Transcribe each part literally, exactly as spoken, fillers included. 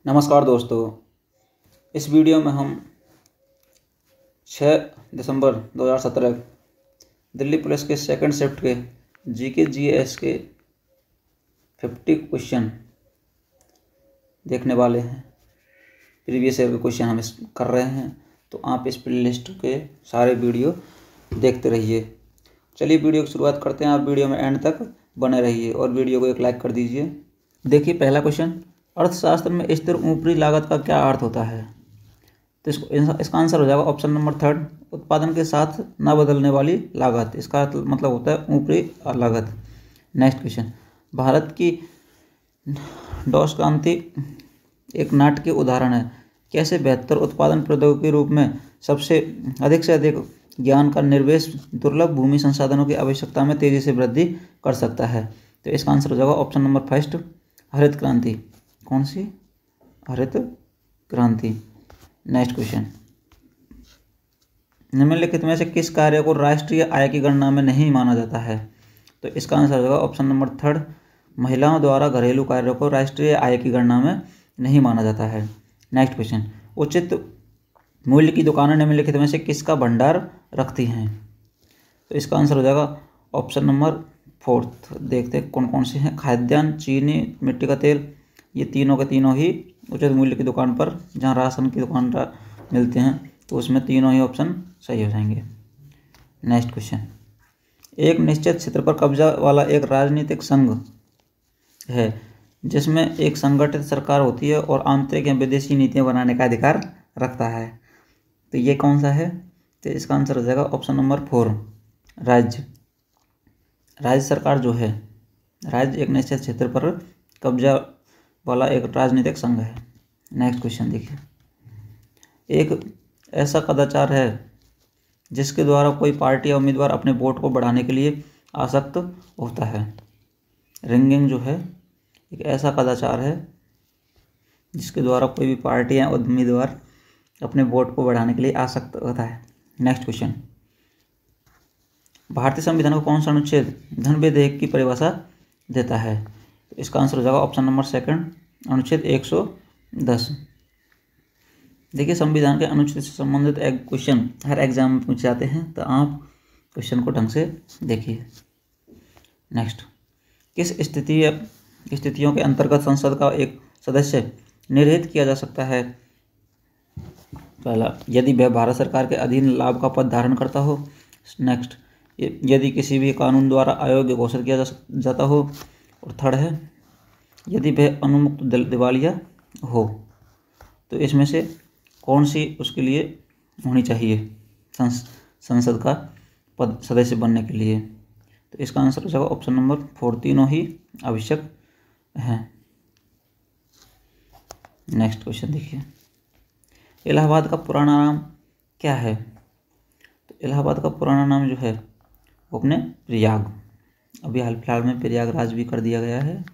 नमस्कार दोस्तों, इस वीडियो में हम छह दिसंबर दो हज़ार सत्रह दिल्ली पुलिस के सेकंड शिफ्ट के जीके जीएस के पचास क्वेश्चन देखने वाले हैं। प्रीवियस ईयर के क्वेश्चन हम इस कर रहे हैं, तो आप इस प्लेलिस्ट के सारे वीडियो देखते रहिए। चलिए वीडियो की शुरुआत करते हैं। आप वीडियो में एंड तक बने रहिए और वीडियो को एक लाइक कर दीजिए। देखिए पहला क्वेश्चन, अर्थशास्त्र में स्थिर ऊपरी लागत का क्या अर्थ होता है? तो इसको इसका आंसर हो जाएगा ऑप्शन नंबर थर्ड, उत्पादन के साथ न बदलने वाली लागत। इसका मतलब होता है ऊपरी लागत। नेक्स्ट क्वेश्चन, भारत की डॉस क्रांति एक नाट्य के उदाहरण है। कैसे बेहतर उत्पादन प्रौद्योगिकी के रूप में सबसे अधिक से अधिक ज्ञान का निर्वेश दुर्लभ भूमि संसाधनों की आवश्यकता में तेजी से वृद्धि कर सकता है? तो इसका आंसर हो जाएगा ऑप्शन नंबर फर्स्ट, हरित क्रांति। कौन सी? हरित क्रांति। नेक्स्ट क्वेश्चन, निम्नलिखित में से किस कार्य को राष्ट्रीय आय की गणना में नहीं माना जाता है? तो इसका आंसर होगा ऑप्शन नंबर थर्ड, महिलाओं द्वारा घरेलू कार्यों को राष्ट्रीय आय की गणना में नहीं माना जाता है। नेक्स्ट क्वेश्चन, उचित मूल्य की दुकानें निम्नलिखित में से किसका भंडार रखती हैं? तो इसका आंसर हो जाएगा ऑप्शन नंबर फोर्थ। देखते हैं कौन कौन से हैं। खाद्यान्न, चीनी, मिट्टी का तेल, ये तीनों के तीनों ही उचित मूल्य की दुकान पर, जहाँ राशन की दुकान पर मिलते हैं, तो उसमें तीनों ही ऑप्शन सही हो जाएंगे। नेक्स्ट क्वेश्चन, एक निश्चित क्षेत्र पर कब्जा वाला एक राजनीतिक संघ है जिसमें एक संगठित सरकार होती है और आंतरिक या विदेशी नीतियां बनाने का अधिकार रखता है, तो ये कौन सा है? तो इसका आंसर हो जाएगा ऑप्शन नंबर फोर, राज्य। राज्य सरकार जो है, राज्य एक निश्चित क्षेत्र पर कब्जा वाला एक राजनीतिक संघ है। नेक्स्ट क्वेश्चन देखिए, एक ऐसा कदाचार है जिसके द्वारा कोई पार्टी या उम्मीदवार अपने वोट को बढ़ाने के लिए आसक्त होता है। रिंगिंग जो है एक ऐसा कदाचार है जिसके द्वारा कोई भी पार्टी या उम्मीदवार अपने वोट को बढ़ाने के लिए आसक्त होता है। नेक्स्ट क्वेश्चन, भारतीय संविधान का कौन सा अनुच्छेद धन विधेयक की परिभाषा देता है? तो इसका आंसर हो जाएगा ऑप्शन नंबर सेकंड, अनुच्छेद एक सौ दस। देखिए संविधान के अनुच्छेद से संबंधित एक क्वेश्चन हर एग्जाम में पूछे जाते हैं, तो आप क्वेश्चन को ढंग से देखिए। नेक्स्ट, किस स्थिति स्थितियों के अंतर्गत संसद का एक सदस्य निर्हित किया जा सकता है? पहला, यदि वह भारत सरकार के अधीन लाभ का पद धारण करता हो। नेक्स्ट, यदि किसी भी कानून द्वारा अयोग्य घोषित किया जा जाता हो। और थर्ड है, यदि वह अनुमुक्त दिवालिया हो। तो इसमें से कौन सी उसके लिए होनी चाहिए संस, संसद का पद सदस्य बनने के लिए? तो इसका आंसर हो जाएगा ऑप्शन नंबर फोर, तीनों ही आवश्यक हैं। नेक्स्ट क्वेश्चन देखिए, इलाहाबाद का पुराना नाम क्या है? तो इलाहाबाद का पुराना नाम जो है वो अपने प्रयाग, अभी हाल फिलहाल में प्रयागराज भी कर दिया गया है।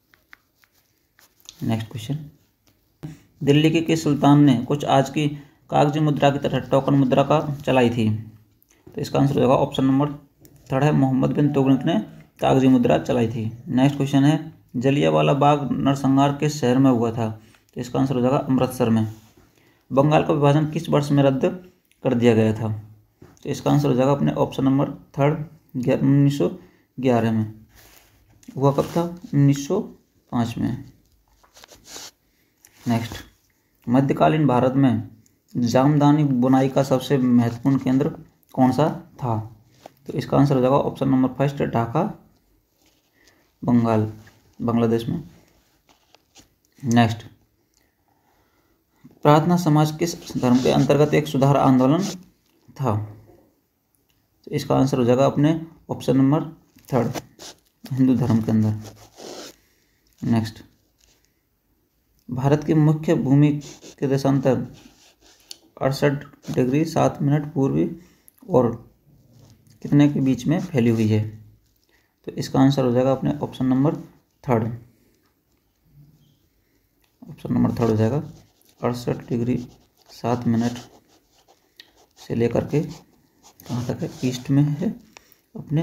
नेक्स्ट क्वेश्चन, दिल्ली के किस सुल्तान ने कुछ आज की कागजी मुद्रा की तरह टोकन मुद्रा का चलाई थी? तो इसका आंसर हो जाएगा ऑप्शन नंबर थर्ड है, मोहम्मद बिन तुगलक ने कागजी मुद्रा चलाई थी। नेक्स्ट क्वेश्चन है, जलियांवाला बाग नरसंहार किस शहर में हुआ था? तो इसका आंसर हो जाएगा अमृतसर में। बंगाल का विभाजन किस वर्ष में रद्द कर दिया गया था? तो इसका आंसर हो जाएगा अपने ऑप्शन नंबर थर्ड, उन्नीस सौ ग्यारह में। हुआ कब था? उन्नीस सौ पाँच में। नेक्स्ट, मध्यकालीन भारत में जामदानी बुनाई का सबसे महत्वपूर्ण केंद्र कौन सा था? तो इसका आंसर हो जाएगा option number first, Dhaka, Bengal, Bangladesh में। नेक्स्ट, प्रार्थना समाज किस धर्म के अंतर्गत एक सुधार आंदोलन था? तो इसका आंसर हो जाएगा अपने ऑप्शन नंबर थर्ड, हिंदू धर्म के अंदर। नेक्स्ट, भारत की मुख्य भूमि के देशांतर अड़सठ डिग्री सात मिनट पूर्वी और कितने के बीच में फैली हुई है? तो इसका आंसर हो जाएगा अपने option number third, option number third हो जाएगा अड़सठ डिग्री सात मिनट से लेकर के कहाँ तक है? ईस्ट में है अपने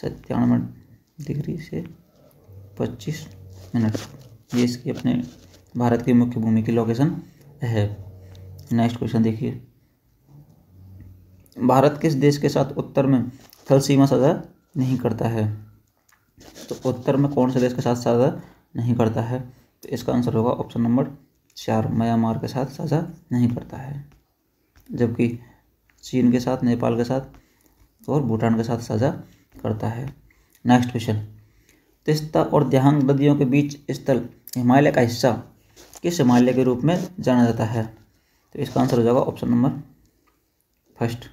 सत्तानवे डिग्री से पच्चीस मिनट, ये इसकी अपने भारत की मुख्य भूमि की लोकेशन है। नेक्स्ट क्वेश्चन देखिए, भारत किस देश के साथ उत्तर में थल सीमा साझा नहीं करता है? तो उत्तर में कौन से देश के साथ साझा नहीं करता है? तो इसका आंसर होगा ऑप्शन नंबर चार, म्यांमार के साथ साझा नहीं करता है, जबकि चीन के साथ, नेपाल के साथ और भूटान के साथ साझा करता है। नेक्स्ट क्वेश्चन, तीस्ता और दियांग नदियों के बीच स्थल हिमालय का हिस्सा किस हिमालय के रूप में जाना जाता है? तो इसका आंसर हो जाएगा ऑप्शन नंबर फर्स्ट,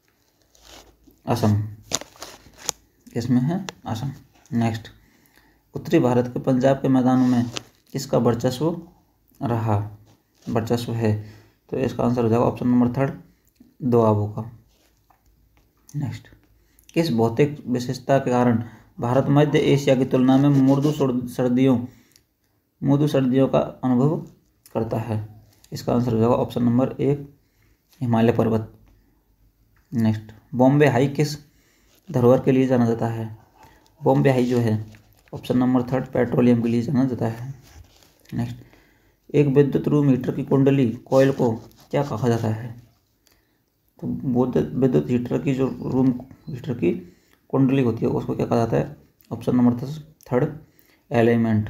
असम। इसमें है असम। नेक्स्ट, उत्तरी भारत के पंजाब के मैदानों में किसका वर्चस्व रहा वर्चस्व है? तो इसका आंसर हो जाएगा ऑप्शन नंबर थर्ड, दोआबों का। नेक्स्ट, किस भौतिक विशेषता के कारण भारत मध्य एशिया की तुलना में मृदु सर्दियों मृदु सर्दियों का अनुभव करता है? इसका आंसर हो जाएगा ऑप्शन नंबर एक, हिमालय पर्वत। नेक्स्ट, बॉम्बे हाई किस धरोहर के लिए जाना जाता है? बॉम्बे हाई जो है ऑप्शन नंबर थर्ड, पेट्रोलियम के लिए जाना जाता है। नेक्स्ट, एक विद्युत रूम हीटर की कुंडली कॉइल को क्या कहा जाता है? तो विद्युत हीटर की जो रूम हीटर की कुंडली होती है उसको क्या कहा जाता है? Option number third, element.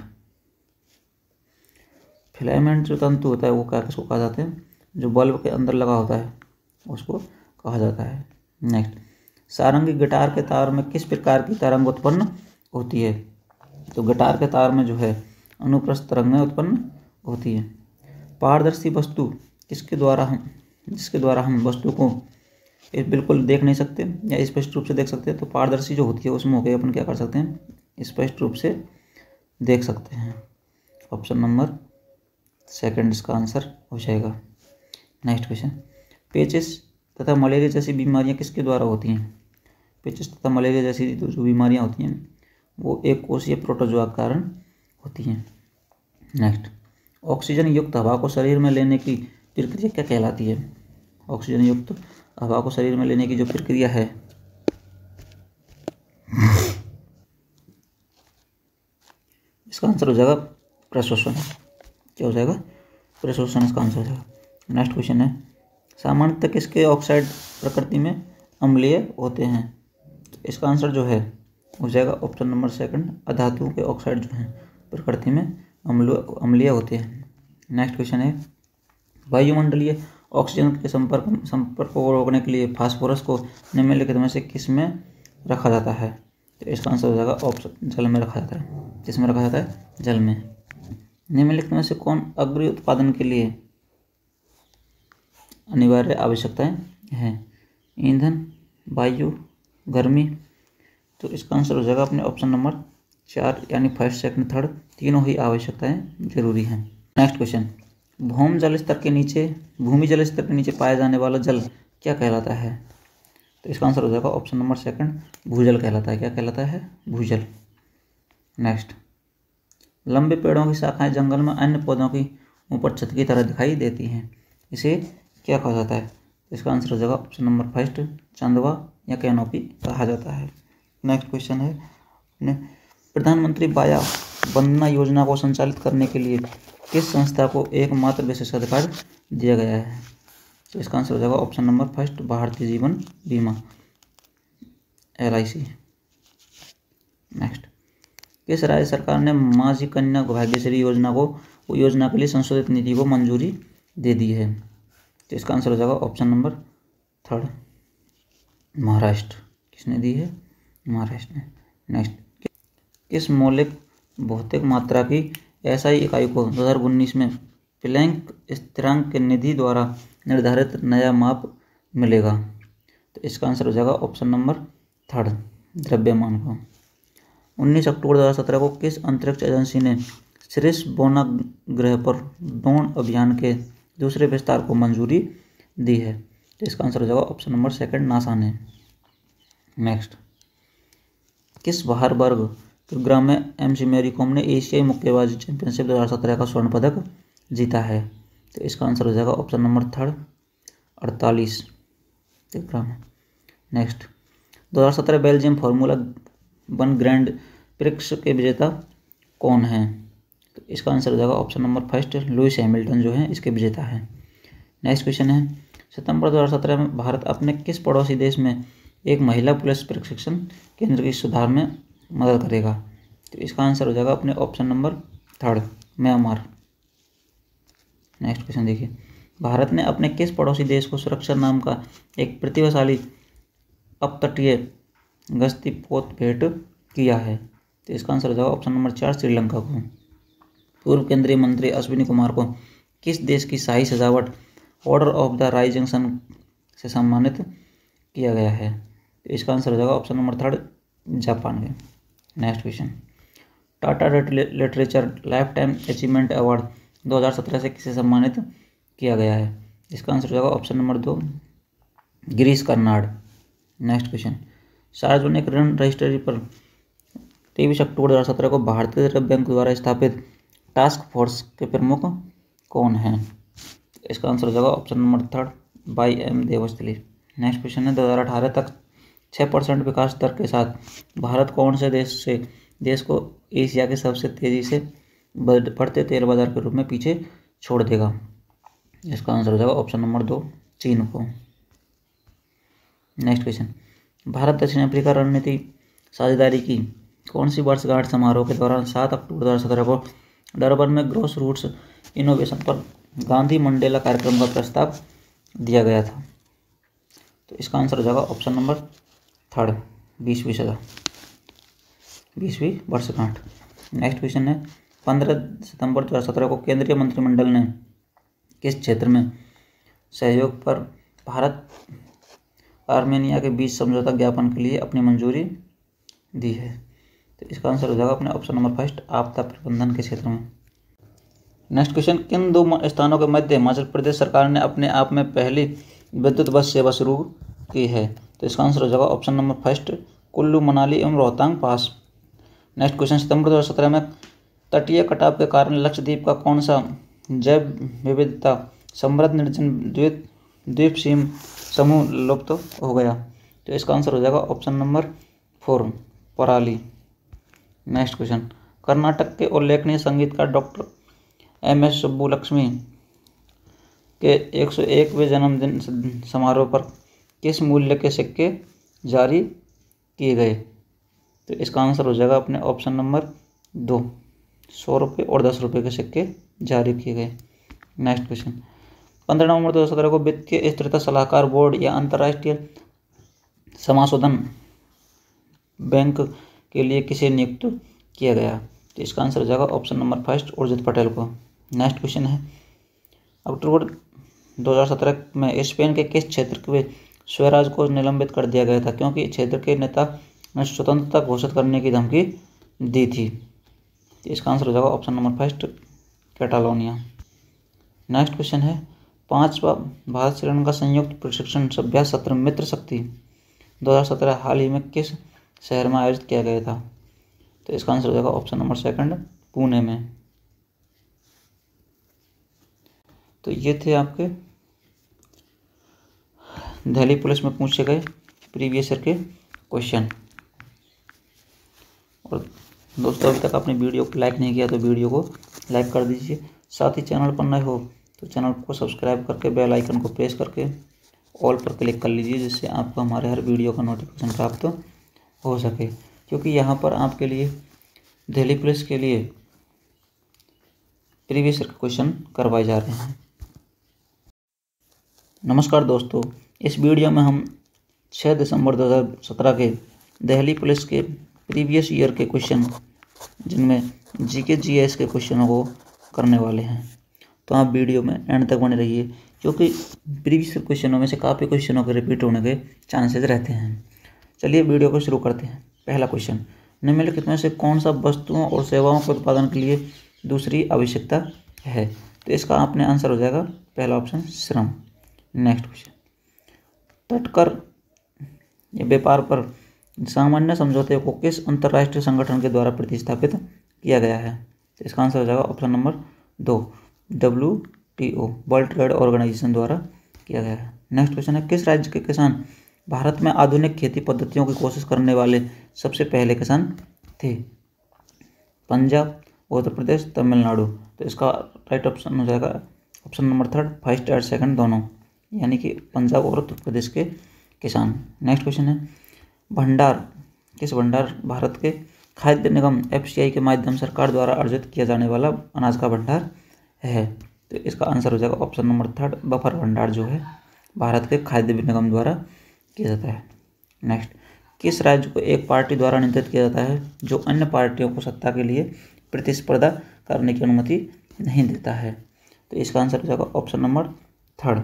Filament जो तंतु होता है वो क्या किसको कहा जाता है? जो बल्ब के अंदर लगा होता है उसको कहा जाता है। नेक्स्ट, सारंगी गिटार के तार में किस प्रकार की तरंग उत्पन्न होती है? तो गिटार के तार में जो है अनुप्रस्थ तरंगें उत्पन्न होती है। पारदर्शी वस्तु किसके द्वारा हम जिसके द्वारा हम वस्तु को बिल्कुल देख नहीं सकते या स्पष्ट रूप से देख सकते हैं? तो पारदर्शी जो होती है उसमें होकर अपन क्या कर सकते हैं? स्पष्ट रूप से देख सकते हैं। ऑप्शन नंबर सेकंड इसका आंसर हो जाएगा। नेक्स्ट क्वेश्चन, पेचिस तथा मलेरिया जैसी बीमारियां किसके द्वारा होती हैं? पेचिस तथा मलेरिया जैसी जो बीमारियां होती हैं वो एक कोशीय प्रोटोजोआ के कारण होती हैं। नेक्स्ट, ऑक्सीजन युक्त हवा को शरीर में लेने की प्रक्रिया क्या कहलाती है? ऑक्सीजन युक्त हवा को शरीर में लेने की जो प्रक्रिया है इसका आंसर हो जाएगा प्रश्वसन। क्या हो जाएगा? प्रश्वसन इसका आंसर हो जाएगा। नेक्स्ट क्वेश्चन है, सामान्यतः किसके ऑक्साइड प्रकृति में अम्लीय होते हैं? इसका आंसर जो है हो जाएगा ऑप्शन नंबर सेकंड, अधातुओं के ऑक्साइड जो हैं प्रकृति में अम्लीय होते हैं। नेक्स्ट क्वेश्चन है, वायुमंडलीय ऑक्सीजन के संपर्क संपर्क को रोकने के लिए फास्फोरस को निम्नलिखित में से किस में रखा जाता है? तो इसका आंसर हो जाएगा ऑप्शन जल में रखा जाता है। किस में रखा जाता है? जल में। निम्नलिखित में से कौन अग्नि उत्पादन के लिए अनिवार्य आवश्यकताएं हैं? ईंधन, वायु, गर्मी। तो इसका आंसर हो जाएगा अपने ऑप्शन नंबर चार, यानी फर्स्ट सेकंड थर्ड तीनों ही आवश्यकताएं जरूरी हैं। नेक्स्ट क्वेश्चन, भूमि जल स्तर के नीचे भूमि जल स्तर के नीचे पाया जाने वाला जल क्या कहलाता है? तो इसका आंसर हो जाएगा ऑप्शन नंबर सेकंड, भूजल कहलाता है। क्या कहलाता है? भूजल। नेक्स्ट, लंबे पेड़ों की शाखाएं जंगल में अन्य पौधों की ऊपर छत की तरह दिखाई देती हैं, इसे क्या कहा जाता है? इसका आंसर हो जाएगा ऑप्शन नंबर फर्स्ट, चंदवा या कैनोपी कहा जाता है। नेक्स्ट क्वेश्चन है, प्रधानमंत्री वाया वंदना योजना को संचालित करने के लिए किस संस्था को एकमात्र विशेषाधिकार दिया गया है? तो इसका आंसर हो जाएगा option number first, Bharatiya Jeevan बीमा, एल आई सी। नेक्स्ट, किस राज्य सरकार ने माझी कन्या भाग्यश्री योजना को योजना के लिए संशोधित नीति को मंजूरी दे दी है? तो इसका आंसर हो जाएगा ऑप्शन नंबर थर्ड, महाराष्ट्र। किसने दी है? महाराष्ट्र ने। नेक्स्ट, किस मौलिक भौतिक मात्रा की एसआई इकाई को दो हज़ार उन्नीस में प्लैंक स्थिरांक के निधि द्वारा निर्धारित नया माप मिलेगा? तो इसका आंसर हो जाएगा ऑप्शन नंबर थर्ड, द्रव्यमान को। उन्नीस अक्टूबर दो हज़ार सत्रह को किस अंतरिक्ष एजेंसी ने श्रिशबोना ग्रह पर ड्रोन अभियान के दूसरे विस्तार को मंजूरी दी है? तो इसका आंसर हो जाएगा ऑप्शन नंबर सेकंड, नासा ने। नेक्स्ट, किस भार वर्ग प्रोग्राम में एम सी मैरी कॉम ने एशियाई मुक्केबाजी चैंपियनशिप दो हज़ार सत्रह का स्वर्ण पदक जीता है? तो इसका आंसर हो जाएगा ऑप्शन नंबर थर्ड, अड़तालीस किलोग्राम। नेक्स्ट, दो हज़ार सत्रह Belgium formula one grand prix के विजेता कौन हैं? तो इसका आंसर हो जाएगा option number first, Lewis Hamilton जो है इसके विजेता है। नेक्स्ट क्वेश्चन है, सितंबर दो हज़ार सत्रह में भारत अपने किस पड़ोसी देश में एक महिला पुलिस प्रशिक्षण केंद्र की सुधार में मदद करेगा? तो इसका आंसर हो जाएगा अपने option number third, Myanmar. Next question देखिए, भारत ने अपने किस पड़ोसी देश को सुरक्षा नाम का एक प्रतिभाशाली अपतटीय गश्ती पोत भेंट किया है? तो इसका आंसर हो जाएगा ऑप्शन नंबर चार, श्रीलंका को। पूर्व केंद्रीय मंत्री अश्विनी कुमार को किस देश की शाही सजावट order of the rising sun से सम्मानित किया गया है? तो इसका आंसर हो जाएगा ऑप्शन नंबर थर्ड, जापान के। Next question, Tata literature lifetime achievement award दो हज़ार सत्रह से किसे सम्मानित किया गया है? इसका आंसर हो जाएगा ऑप्शन नंबर दो, गिरीश कर्नाड। नेक्स्ट क्वेश्चन, सार्वजनिक ऋण रजिस्ट्री पर तेईस अक्टूबर दो हज़ार सत्रह को भारतीय रिजर्व बैंक द्वारा स्थापित टास्क फोर्स के प्रमुख कौन हैं? इसका आंसर हो जाएगा ऑप्शन नंबर थर्ड, बाई एम देवस्थली। नेक्स्ट क्वेश्चन है, दो हज़ार अठारह तक छः परसेंट विकास दर के साथ भारत कौन से देश से देश को एशिया के सबसे तेज़ी से बढ़ते तेल बाजार के रूप में पीछे छोड़ देगा? इसका आंसर हो जाएगा ऑप्शन नंबर दो, चीन को। नेक्स्ट क्वेश्चन, भारत दक्षिण अफ्रीका रणनीति साझेदारी की कौन सी वर्षगांठ समारोह के दौरान सात अक्टूबर दो हज़ार सत्रह को डरबन में ग्रोस रूट्स इनोवेशन पर गांधी मंडेला कार्यक्रम का प्रस्ताव दिया गया था? तो इसका आंसर हो जाएगा ऑप्शन नंबर थर्ड, बीसवीं सदा बीसवीं वर्षगांठ। नेक्स्ट क्वेश्चन है, पंद्रह सितंबर दो हज़ार सत्रह को केंद्रीय मंत्रिमंडल ने किस क्षेत्र में सहयोग पर भारत आर्मेनिया के बीच समझौता ज्ञापन के लिए अपनी मंजूरी दी है? तो इसका आंसर हो जाएगा अपने ऑप्शन नंबर फर्स्ट, आपदा प्रबंधन के क्षेत्र में। नेक्स्ट क्वेश्चन, किन दो स्थानों के मध्य हिमाचल प्रदेश सरकार ने अपने आप में पहली विद्युत बस सेवा शुरू की है? तो इसका आंसर हो जाएगा option number first, Kullu Manali एवं रोहतांग पास। नेक्स्ट क्वेश्चन, सितंबर दो हज़ार सत्रह में तटीय कटाव के कारण लक्षद्वीप का कौन सा जैव विविधता समृद्ध निर्जन द्वीप द्वीप सीम समूह लुप्त हो गया? तो इसका आंसर हो जाएगा ऑप्शन नंबर फोर, पराली। नेक्स्ट क्वेश्चन, कर्नाटक के उल्लेखनीय संगीतकार डॉक्टर एम एस सुब्बुलक्ष्मी के एक सौ एकवें जन्मदिन समारोह पर किस मूल्य के सिक्के जारी किए गए? तो इसका आंसर हो जाएगा अपने ऑप्शन नंबर दो, सौ रुपये और दस रुपये के सिक्के जारी किए गए। नेक्स्ट क्वेश्चन, पंद्रह नवंबर दो हज़ार सत्रह को वित्तीय स्थिरता सलाहकार बोर्ड या अंतर्राष्ट्रीय समाशोधन बैंक के लिए किसे नियुक्त किया गया? तो इसका आंसर हो जाएगा option number first, Urjit Patel को। नेक्स्ट क्वेश्चन है, अक्टूबर दो हज़ार सत्रह में स्पेन के किस क्षेत्र के स्वराज को निलंबित कर दिया गया था क्योंकि क्षेत्र के नेता ने स्वतंत्रता घोषित करने की धमकी दी थी? तो इसका आंसर हो जाएगा option number first, Catalonia. Next question है, पांचवा भारत श्रीलंका संयुक्त प्रशिक्षण अभ्यास सत्र मित्र शक्ति दो हज़ार सत्रह हाल ही में किस शहर में आयोजित किया गया था? तो इसका आंसर हो जाएगा ऑप्शन नंबर सेकंड, पुणे में। तो ये थे आपके दिल्ली पुलिस में पूछे गए प्रीवियस ईयर के क्वेश्चन। और दोस्तों, अभी तक आपने वीडियो को लाइक नहीं किया तो वीडियो को लाइक कर दीजिए। साथ ही चैनल पर नए हो तो चैनल को सब्सक्राइब करके बेल आइकन को प्रेस करके ऑल पर क्लिक कर लीजिए, जिससे आपको हमारे हर वीडियो का नोटिफिकेशन प्राप्त हो सके, क्योंकि यहाँ पर आपके लिए दिल्ली पुलिस के लिए प्रीवियस ईयर क्वेश्चन करवाए जा रहे हैं। नमस्कार दोस्तों, इस वीडियो में हम छः दिसंबर दो हज़ार सत्रह के दिल्ली पुलिस के प्रीवियस ईयर के क्वेश्चन, जिनमें जीके जीएस के क्वेश्चनों को करने वाले हैं। तो आप वीडियो में एंड तक बने रहिए, क्योंकि प्रीवियस क्वेश्चनों में से काफ़ी क्वेश्चनों के रिपीट होने के चांसेस रहते हैं। चलिए वीडियो को शुरू करते हैं। पहला क्वेश्चन, निम्नलिखित में से कौन सा वस्तुओं और सेवाओं के उत्पादन के लिए दूसरी आवश्यकता है? तो इसका आपने आंसर हो जाएगा पहला ऑप्शन, श्रम। नेक्स्ट क्वेश्चन, तटकर या व्यापार पर सामान्य समझौते को किस अंतर्राष्ट्रीय संगठन के द्वारा प्रतिस्थापित किया गया है? तो इसका आंसर हो जाएगा ऑप्शन नंबर दो, W T O, world trade organisation द्वारा किया गया है। नेक्स्ट क्वेश्चन है, किस राज्य के किसान भारत में आधुनिक खेती पद्धतियों की कोशिश करने वाले सबसे पहले किसान थे? पंजाब, उत्तर प्रदेश, तमिलनाडु। तो इसका राइट ऑप्शन हो जाएगा ऑप्शन नंबर थर्ड, फर्स्ट और सेकंड दोनों, यानी कि पंजाब और उत्तर प्रदेश के किसान। नेक्स्ट क्वेश्चन है, भंडार किस भंडार भारत के खाद्य निगम एफ सी आई के माध्यम से सरकार द्वारा अर्जित किया जाने वाला अनाज का भंडार है? तो इसका आंसर हो जाएगा ऑप्शन नंबर थर्ड, बफर भंडार जो है भारत के खाद्य निगम द्वारा किया जाता है। नेक्स्ट, किस राज्य को एक पार्टी द्वारा नियंत्रित किया जाता है जो अन्य पार्टियों को सत्ता के लिए प्रतिस्पर्धा करने की अनुमति नहीं देता है? तो इसका आंसर हो जाएगा ऑप्शन नंबर थर्ड,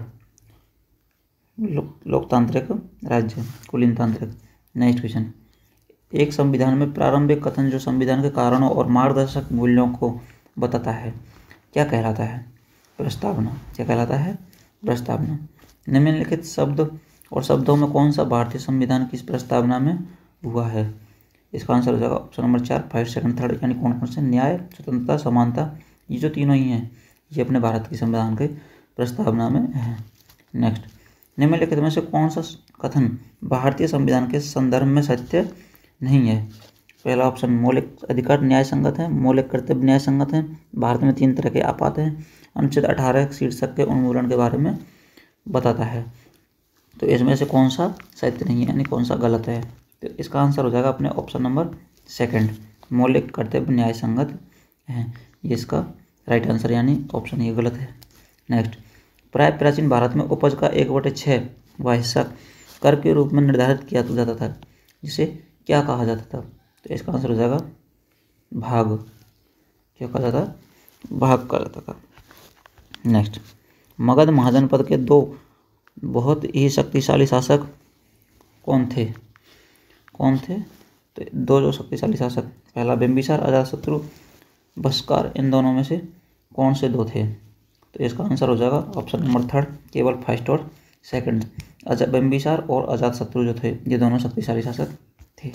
लो, लोकतांत्रिक राज्य, कुलीनतांत्रिक। नेक्स्ट क्वेश्चन, एक संविधान में प्रारंभिक कथन जो संविधान के कारणों और मार्गदर्शक मूल्यों को बताता है क्या कहलाता है? प्रस्तावना। क्या कहलाता है? प्रस्तावना। निम्नलिखित शब्द और शब्दों में कौन सा भारतीय संविधान की प्रस्तावना में हुआ है? इसका आंसर हो जाएगा ऑप्शन नंबर चार, फर्स्ट सेकंड थर्ड, यानी कौन कौन से? न्याय, स्वतंत्रता, समानता, ये जो तीनों ही हैं ये अपने भारत की संविधान के प्रस्तावना में है। नेक्स्ट, निम्नलिखित में से कौन सा कथन भारतीय संविधान के संदर्भ में सत्य नहीं है? पहला ऑप्शन, मौलिक अधिकार न्याय संगत है, मौलिक कर्तव्य न्याय संगत है, भारत में तीन तरह के आपात हैं, अनुच्छेद अठारह शीर्षक के उन्मूलन के बारे में बताता है। तो इसमें से कौन सा सत्य नहीं है, यानी कौन सा गलत है? तो इसका आंसर हो जाएगा अपने ऑप्शन नंबर सेकंड, मौलिक कर्तव्य न्याय संगत है, ये इसका राइट आंसर, यानी ऑप्शन ये गलत है। नेक्स्ट, प्राय प्राचीन भारत में उपज का एक बटे छः व हिस्सा कर के रूप में निर्धारित किया जाता था, जिसे क्या कहा जाता था? तो इसका आंसर हो जाएगा भाग। क्या कहा जाता? भाग कहा जाता था। नेक्स्ट, मगध महाजनपद के दो बहुत ही शक्तिशाली शासक कौन थे? कौन थे? तो दो जो शक्तिशाली शासक, पहला बिंबिसार, अजातशत्रु, बस्कार, इन दोनों में से कौन से दो थे? तो इसका आंसर हो जाएगा ऑप्शन नंबर थर्ड, केवल फर्स्ट और सेकंड। अजा बिंबिसार और अजातशत्रु जो थे ये दोनों शक्तिशाली शासक थे।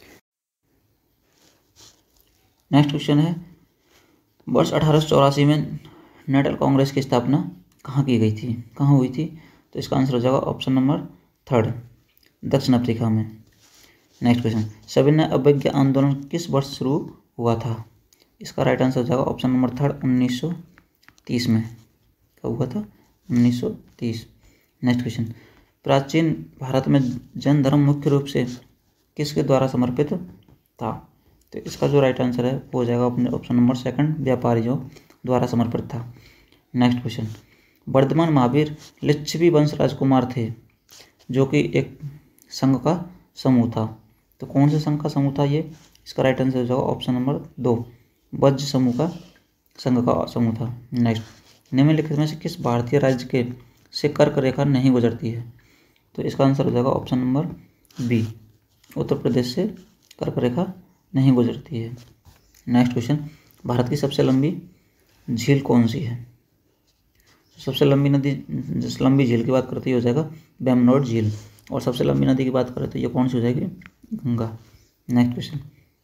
नेक्स्ट क्वेश्चन है, वर्ष अठारह सौ चौरासी में नेशनल कांग्रेस की स्थापना कहाँ की गई थी? कहाँ हुई थी? तो इसका आंसर हो जाएगा ऑप्शन नंबर थर्ड, दक्षिण अफ्रीका में। नेक्स्ट क्वेश्चन, सविनय अवज्ञा आंदोलन किस वर्ष शुरू हुआ था? इसका राइट आंसर हो जाएगा ऑप्शन नंबर थर्ड, उन्नीस सौ तीस में। कब हुआ था? उन्नीस सौ तीस। नेक्स्ट क्वेश्चन, प्राचीन भारत में जैन धर्म मुख्य रूप से किसके द्वारा समर्पित था? तो इसका जो राइट आंसर है वो हो जाएगा अपने ऑप्शन नंबर सेकंड, व्यापारियों द्वारा समर्पित था। नेक्स्ट क्वेश्चन, वर्धमान महावीर लिच्छवी वंश राजकुमार थे जो कि एक संघ का समूह था। तो कौन से संघ का समूह था ये? इसका राइट आंसर हो जाएगा ऑप्शन नंबर दो, वज्र समूह का संघ का समूह था। नेक्स्ट, निम्नलिखित में से किस भारतीय राज्य के से कर्क रेखा नहीं गुजरती है? तो इसका आंसर हो जाएगा option number B, Uttar Pradesh से कर्क रेखा नहीं गुजरती है। नेक्स्ट क्वेश्चन, भारत की सबसे लंबी झील कौन सी है? सबसे लंबी नदी, जिस लंबी झील की बात करते ही हो जाएगा बेमनोड झील, और सबसे लंबी नदी की बात करें तो ये कौन सी हो जाएगी? गंगा। नेक्स्ट क्वेश्चन,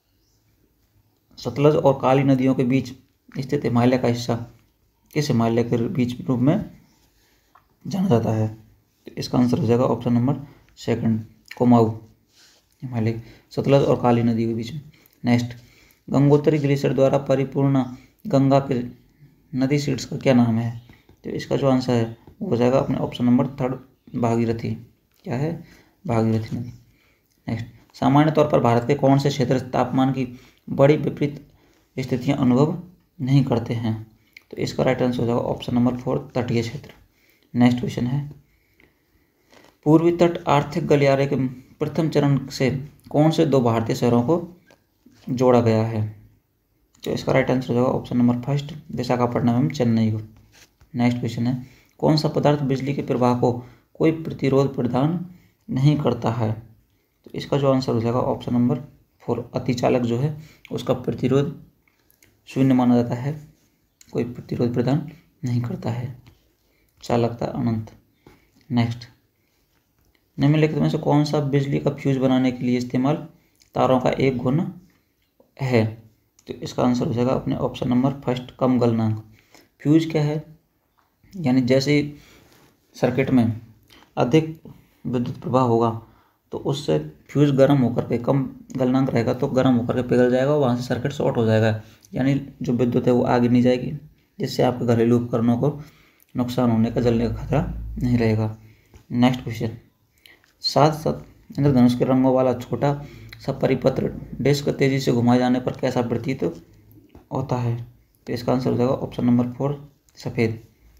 सतलज और काली नदियों के बीच स्थित हिमालय का हिस्सा किस हिमालय के बीच रूप में जाना जाता है? तो इसका आंसर हो जाएगा option number second, Kumaon Himalaya, Sutlej और काली नदी के बीच में। नेक्स्ट, गंगोत्री ग्लेशियर द्वारा परिपूर्ण गंगा के नदी शीर्ष का क्या नाम है? तो इसका जो आंसर है वो हो जाएगा अपने ऑप्शन नंबर थर्ड, भागीरथी। क्या है? भागीरथी नदी। नेक्स्ट, सामान्य तौर पर भारत के कौन से क्षेत्र तापमान की बड़ी विपरीत स्थितियां अनुभव नहीं करते हैं? तो इसका राइट आंसर हो जाएगा ऑप्शन नंबर फोर, तटीय क्षेत्र। नेक्स्ट क्वेश्चन है, पूर्वी तट आर्थिक गलियारे के प्रथम चरण से कौन से दो भारतीय शहरों को जोड़ा गया है? तो इसका राइट आंसर हो जाएगा ऑप्शन नंबर फर्स्ट, विशाखापट्टनम एवं चेन्नई को। नेक्स्ट क्वेश्चन है, कौन सा पदार्थ बिजली के प्रवाह को कोई प्रतिरोध प्रदान नहीं करता है? तो इसका जो आंसर हो जाएगा ऑप्शन नंबर फोर, अतिचालक जो है उसका प्रतिरोध शून्य माना जाता है, कोई प्रतिरोध प्रदान नहीं करता है, चालकता अनंत। नेक्स्ट, निम्नलिखित में से कौन सा बिजली का फ्यूज बनाने के लिए इस्तेमाल तारों का एक गुण है? तो इसका आंसर हो जाएगा अपने ऑप्शन नंबर फर्स्ट, कम गलनांक। फ्यूज क्या है? यानी जैसे सर्किट में अधिक विद्युत प्रवाह होगा तो उससे फ्यूज गर्म होकर के, कम गलनांक रहेगा तो गर्म होकर के पिघल जाएगा और वहाँ से सर्किट शॉर्ट हो जाएगा, यानी जो विद्युत है वो आगे नहीं जाएगी, जिससे आपके घरेलू उपकरणों को नुकसान होने का, जलने का खतरा नहीं रहेगा। नेक्स्ट क्वेश्चन, सात सात इंद्रधनुष के रंगों वाला छोटा सा परिपत्र डिस्क तेजी से घुमाए जाने पर कैसा प्रतीत होता है? तो इसका आंसर हो जाएगा ऑप्शन नंबर फोर, सफ़ेद।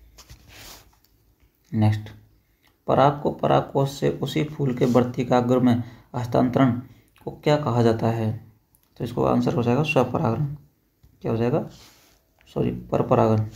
नेक्स्ट, पराग को परागकोश से उसी फूल के वर्तिकाग्र में हस्तांतरण को क्या कहा जाता है? तो इसको आंसर हो जाएगा स्वपरागण। क्या हो जाएगा? सॉरी, परपरागण।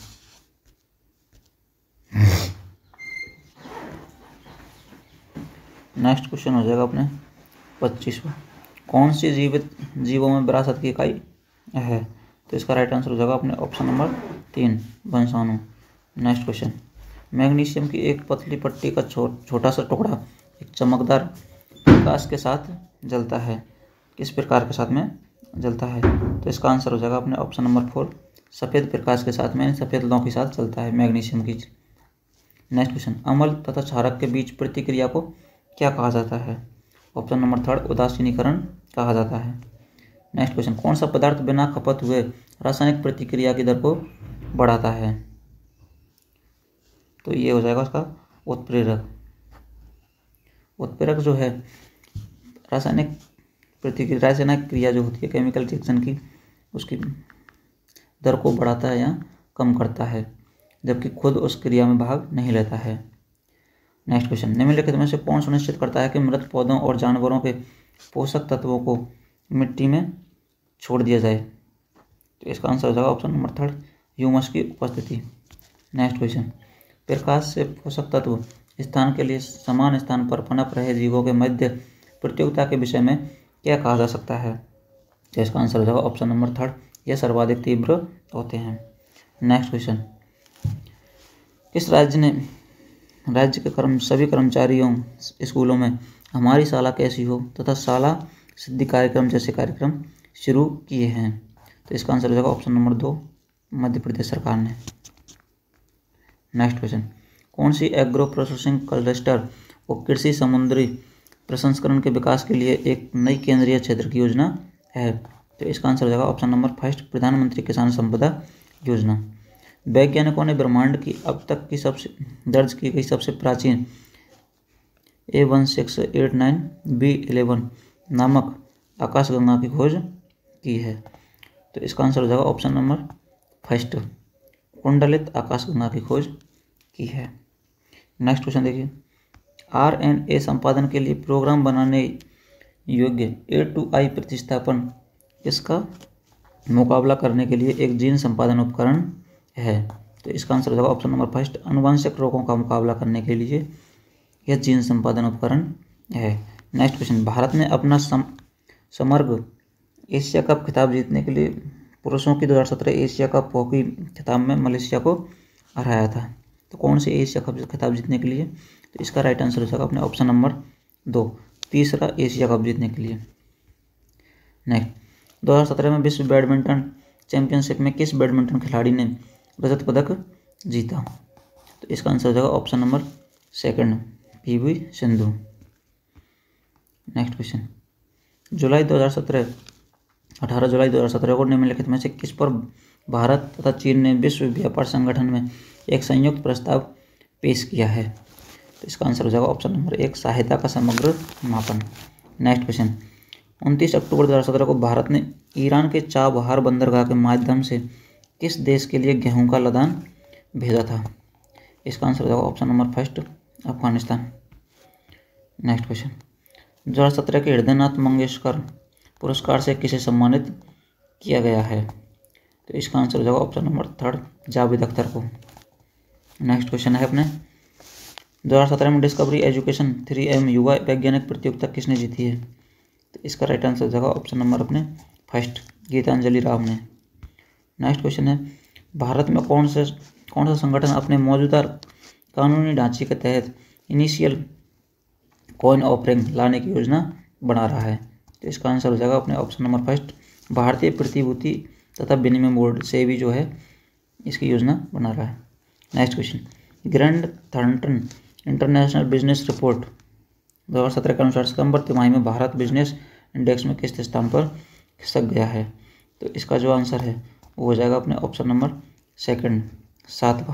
नेक्स्ट क्वेश्चन हो जाएगा अपने पच्चीसवां, कौन सी जीवित जीवों में विरासत की इकाई है? तो इसका राइट आंसर हो जाएगा अपने ऑप्शन नंबर तीन, वंशाणु। नेक्स्ट क्वेश्चन, मैग्नीशियम की एक पतली पट्टी का छो, छोटा सा टुकड़ा एक चमकदार प्रकाश के साथ जलता है, किस प्रकार के साथ में जलता है? तो इसका आंसर हो जाएगा अपने ऑप्शन नंबर फोर, सफ़ेद प्रकाश के साथ में, सफ़ेद लौ के साथ जलता है मैग्नीशियम की। नेक्स्ट क्वेश्चन, अम्ल तथा क्षारक के बीच प्रतिक्रिया को क्या कहा जाता है? ऑप्शन नंबर थर्ड, उदासीनीकरण कहा जाता है। नेक्स्ट क्वेश्चन, कौन सा पदार्थ बिना खपत हुए रासायनिक प्रतिक्रिया की दर को बढ़ाता है? तो ये हो जाएगा उसका उत्प्रेरक। उत्प्रेरक जो है रासायनिक प्रतिक्रिया, रासायनिक क्रिया जो होती है केमिकल रिएक्शन की, उसकी दर को बढ़ाता है या कम करता है, जबकि खुद उस क्रिया में भाग नहीं लेता है। नेक्स्ट क्वेश्चन, निम्नलिखित में से कौन सुनिश्चित करता है कि मृत पौधों और जानवरों के पोषक तत्वों को मिट्टी में छोड़ दिया जाए? तो इसका आंसर हो जाएगा ऑप्शन नंबर थर्ड, ह्यूमस की उपस्थिति। नेक्स्ट क्वेश्चन, प्रकाश से पोषक तत्व स्थान के लिए समान स्थान पर पनप रहे जीवों के मध्य प्रतियोगिता के विषय में क्या कहा जा सकता है? तो इसका आंसर हो जाएगा ऑप्शन नंबर थर्ड, यह सर्वाधिक तीव्र होते हैं। नेक्स्ट क्वेश्चन, किस राज्य ने राज्य के कर्म सभी कर्मचारियों स्कूलों में हमारी शाला कैसी हो तथा शाला सिद्धि कार्यक्रम जैसे कार्यक्रम शुरू किए हैं? तो इसका आंसर हो जाएगा ऑप्शन नंबर दो, मध्य प्रदेश सरकार ने। नेक्स्ट क्वेश्चन, कौन सी एग्रो प्रोसेसिंग क्लस्टर और कृषि समुद्री प्रसंस्करण के विकास के लिए एक नई केंद्रीय क्षेत्र की योजना है? तो इसका आंसर हो जाएगा ऑप्शन नंबर फर्स्ट, प्रधानमंत्री किसान संपदा योजना। वैज्ञानिकों ने ब्रह्मांड की अब तक की सबसे दर्ज की गई सबसे प्राचीन A one six eight nine B eleven नामक आकाशगंगा की खोज की है। तो इसका आंसर हो जाएगा ऑप्शन नंबर फर्स्ट, कुंडलित आकाशगंगा की खोज की है। नेक्स्ट क्वेश्चन देखिए, आर एन ए संपादन के लिए प्रोग्राम बनाने योग्य ए टू आई प्रतिस्थापन इसका मुकाबला करने के लिए एक जीन संपादन उपकरण है? तो इसका आंसर हो जाएगा ऑप्शन नंबर फर्स्ट, आनुवंशिक रोगों का मुकाबला करने के लिए यह जीन संपादन उपकरण है। नेक्स्ट क्वेश्चन, भारत ने अपना सम, समग्र एशिया कप खिताब जीतने के लिए पुरुषों की दो हज़ार सत्रह एशिया कप हॉकी खिताब में मलेशिया को हराया था। तो कौन से एशिया कप खिताब जीतने के लिए? तो इसका राइट आंसर हो जाएगा अपने ऑप्शन नंबर दो, तीसरा एशिया कप जीतने के लिए। नेक्स्ट, दो हज़ार सत्रह में विश्व बैडमिंटन चैंपियनशिप में किस बैडमिंटन खिलाड़ी ने रजत पदक जीता? तो इसका आंसर हो जाएगा option number second, P V Sindhu. Next question, जुलाई दो हज़ार सत्रह अठारह जुलाई दो हज़ार सत्रह को निम्नलिखित में से किस पर भारत तथा चीन ने विश्व व्यापार संगठन में एक संयुक्त प्रस्ताव पेश किया है? तो इसका आंसर हो जाएगा ऑप्शन नंबर एक, सहायता का समग्र मापन। नेक्स्ट क्वेश्चन, उनतीस अक्टूबर दो हज़ार सत्रह को भारत ने ईरान के चाबहार बंदरगाह के माध्यम से किस देश के लिए गेहूं का लदान भेजा था? इसका आंसर हो जाएगा option number first, Afghanistan. Next question, दो हज़ार सत्रह के हृदयनाथ मंगेशकर पुरस्कार से किसे सम्मानित किया गया है? तो इसका आंसर हो जाएगा option number third, Javed Akhtar को। नेक्स्ट क्वेश्चन है अपने दो हज़ार सत्रह में डिस्कवरी एजुकेशन थ्री एम युवा वैज्ञानिक प्रतियोगिता किसने जीती है? तो इसका राइट आंसर हो जाएगा ऑप्शन नंबर अपने फर्स्ट, गीतांजलि राव ने। नेक्स्ट क्वेश्चन है, भारत में कौन से कौन सा संगठन अपने मौजूदा कानूनी ढांचे के तहत इनिशियल कॉइन ऑफरिंग लाने की योजना बना रहा है? तो इसका आंसर हो जाएगा अपने ऑप्शन नंबर फर्स्ट, भारतीय प्रतिभूति तथा विनिमय बोर्ड से भी जो है इसकी योजना बना रहा है। Next question, Grant Thornton international business report दो हज़ार सत्रह के अनुसार सितंबर तिमाही में भारत बिजनेस इंडेक्स में किस स्थान पर खिसक गया है? तो इसका जो आंसर है वो हो जाएगा अपने ऑप्शन नंबर सेकंड, सातवां।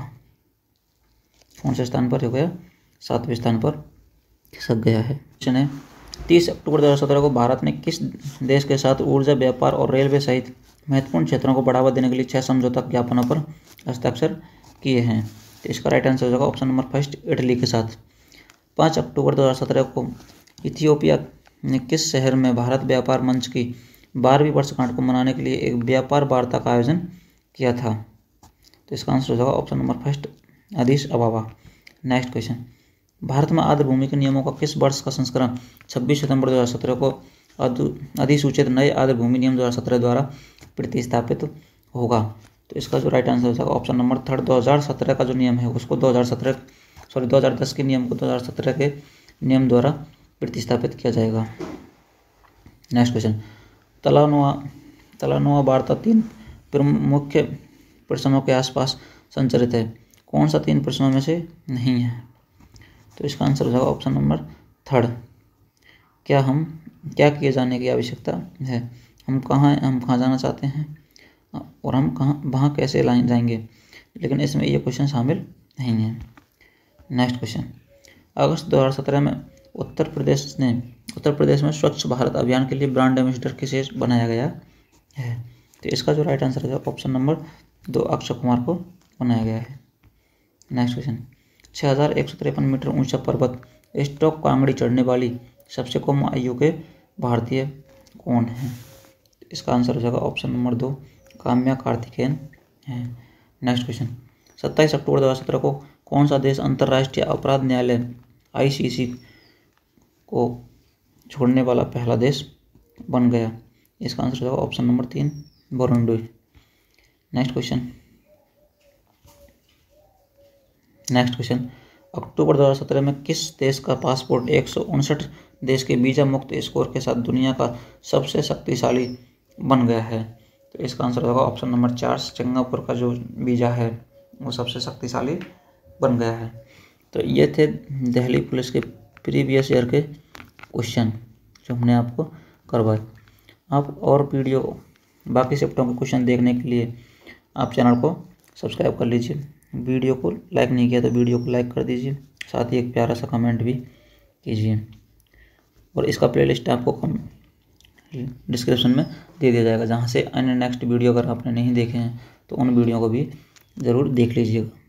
कौन से स्थान पर हो गया? सातवें स्थान पर खिसक गया है। क्वेश्चन है, तीस अक्टूबर दो हज़ार सत्रह को भारत ने किस देश के साथ ऊर्जा, व्यापार और रेलवे सहित महत्वपूर्ण क्षेत्रों को बढ़ावा देने के लिए छह समझौता ज्ञापनों पर हस्ताक्षर किए हैं? तो इसका राइट आंसर हो जाएगा ऑप्शन नंबर फर्स्ट, इटली के साथ। पाँच अक्टूबर दो हज़ार सत्रह को इथियोपिया ने किस शहर में भारत व्यापार मंच की बारहवीं वर्षगांठ को मनाने के लिए एक व्यापार वार्ता का आयोजन किया था? तो इसका आंसर हो जाएगा option number first, Addis Ababa. Next question, Bharat में आर्द्र भूमि के नियमों का किस वर्ष का संस्करण छब्बीस सितंबर दो हज़ार सत्रह को अधिसूचित नए आर्द्र भूमि नियम दो हज़ार सत्रह द्वारा प्रतिस्थापित होगा? तो इसका जो राइट आंसर हो जाएगा ऑप्शन नंबर थर्ड, दो हज़ार सत्रह का जो नियम है उसको दो हज़ार सत्रह सॉरी दो हज़ार दस के नियम को दो हज़ार सत्रह के नियम द्वारा प्रतिस्थापित किया जाएगा। नेक्स्ट क्वेश्चन, तलानुआ तलानुआ वार्ता तीन मुख्य प्रश्नों के आसपास संचरित है, कौन सा तीन प्रश्नों में से नहीं है? तो इसका आंसर हो जाएगा ऑप्शन नंबर थर्ड, क्या हम क्या किए जाने की आवश्यकता है, हम कहाँ हम कहाँ जाना चाहते हैं और हम कहाँ वहाँ कैसे लाइन जाएंगे, लेकिन इसमें ये क्वेश्चन शामिल नहीं है। नेक्स्ट क्वेश्चन, अगस्त दो हज़ार सत्रह में उत्तर प्रदेश ने उत्तर प्रदेश में स्वच्छ भारत अभियान के लिए ब्रांड एम्बेसडर किसे बनाया गया है? तो इसका जो राइट आंसर है ऑप्शन नंबर दो, अक्षय कुमार को बनाया गया है। नेक्स्ट क्वेश्चन, छः हज़ार एक सौ तिरपन मीटर ऊंचा पर्वत स्टॉक कांगड़ी चढ़ने वाली सबसे कम आयु के भारतीय कौन है? इसका आंसर हो जाएगा ऑप्शन नंबर दो, काम्या कार्तिकेयन है। नेक्स्ट क्वेश्चन, सत्ताईस अक्टूबर दो हज़ार सत्रह को कौन सा देश अंतर्राष्ट्रीय अपराध न्यायालय आई सी सी को छोड़ने वाला पहला देश बन गया? इसका आंसर हो जाएगा ऑप्शन नंबर तीन, Burundi. Next question next question अक्टूबर दो हज़ार सत्रह में किस देश का पासपोर्ट एक सौ उनसठ देश के वीज़ा मुक्त स्कोर के साथ दुनिया का सबसे शक्तिशाली बन गया है? तो इसका आंसर होगा ऑप्शन नंबर चार, सिंगापुर का जो वीज़ा है वो सबसे शक्तिशाली बन गया है। तो ये थे दिल्ली पुलिस के प्रीवियस ईयर के क्वेश्चन जो हमने आपको करवाए। आप और वीडियो बाकी शिफ्टों के क्वेश्चन देखने के लिए आप चैनल को सब्सक्राइब कर लीजिए। वीडियो को लाइक नहीं किया तो वीडियो को लाइक कर दीजिए, साथ ही एक प्यारा सा कमेंट भी कीजिए। और इसका प्लेलिस्ट आपको कम डिस्क्रिप्शन में दे दिया जाएगा, जहाँ से अन्य नेक्स्ट वीडियो अगर आपने नहीं देखे हैं तो उन वीडियो को भी ज़रूर देख लीजिएगा।